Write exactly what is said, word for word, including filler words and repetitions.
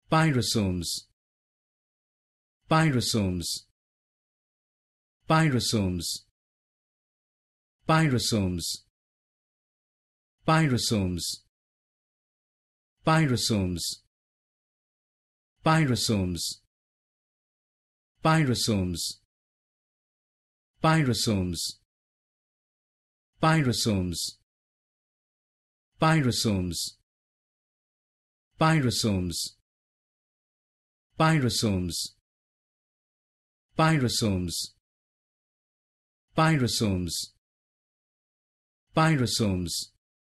Pyrosomes. Pyrosomes. Pyrosomes. Pyrosomes. Pyrosomes. Pyrosomes. Pyrosomes. Pyrosomes. Pyrosomes. Pyrosomes. Pyrosomes. Pyrosomes. Pyrosomes. Pyrosomes. Pyrosomes. Pyrosomes.